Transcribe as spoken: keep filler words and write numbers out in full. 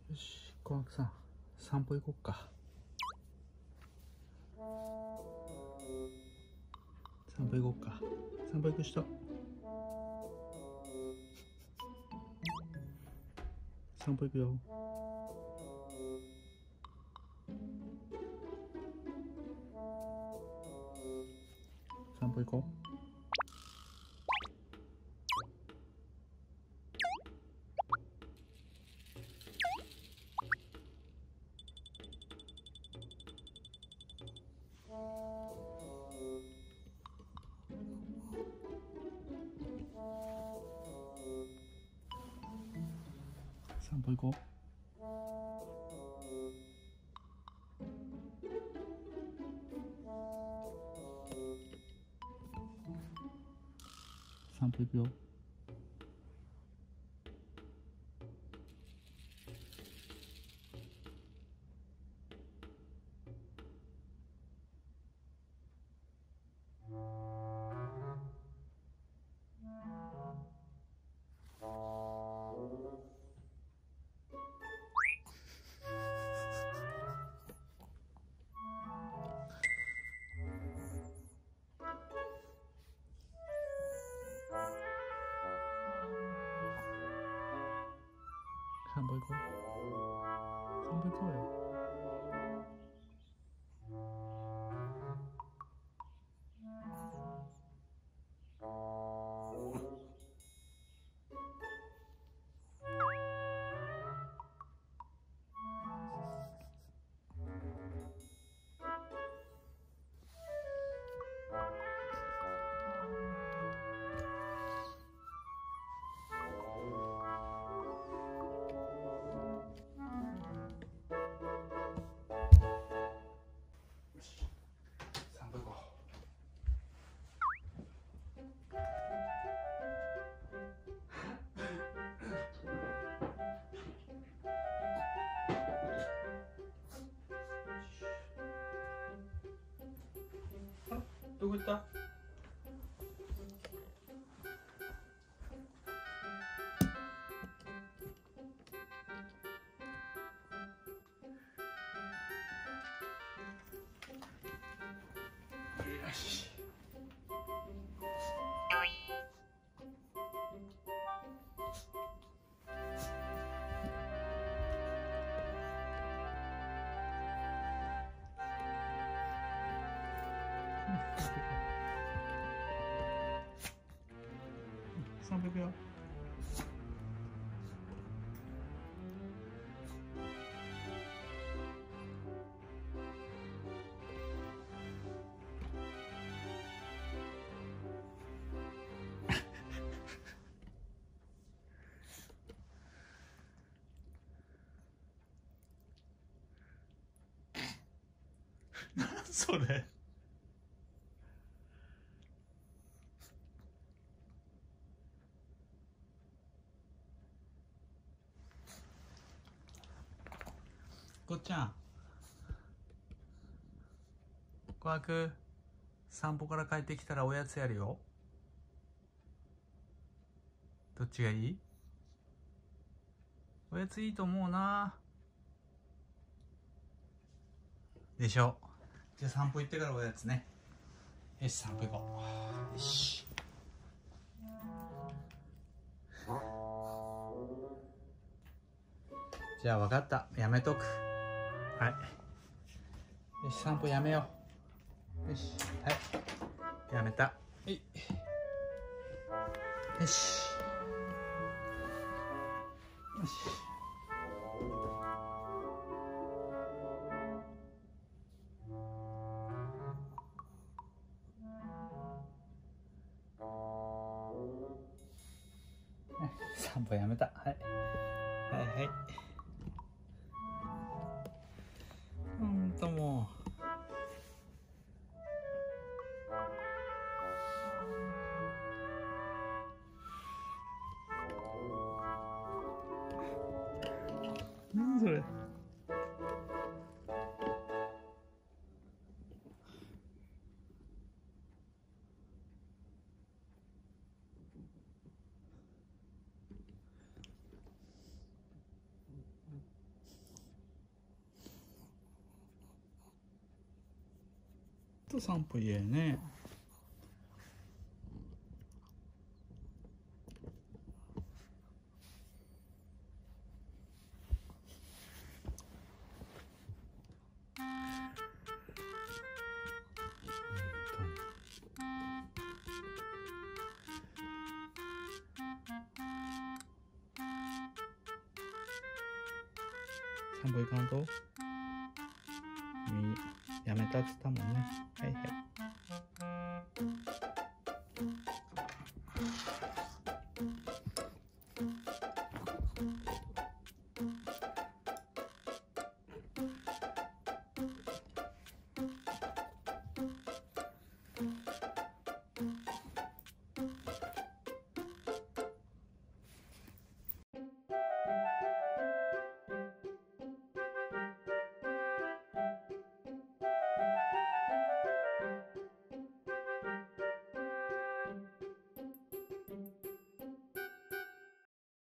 よし、小悪さん、散歩行こっか。散歩行こっか。散歩行く人。散歩行くよ。散歩行こう。散歩行こう。散歩行くよ。散歩行こう。散歩行こうよ。どこ行った？よし。散歩行くよ。何それ。こっちゃん、小悪、散歩から帰ってきたらおやつやるよ。どっちがいい？おやついいと思うな。でしょ。じゃあ散歩行ってからおやつね。よし、散歩行こう。よし。じゃあ分かった。やめとく。はい。よし、散歩やめよう。よし、はい。やめた。はい。よし。よし。散歩やめた。はい。はいはい。ほんともう。何それ。 と散歩嫌やね。散歩行かんと、みやめたって言ったもんね。はいはい。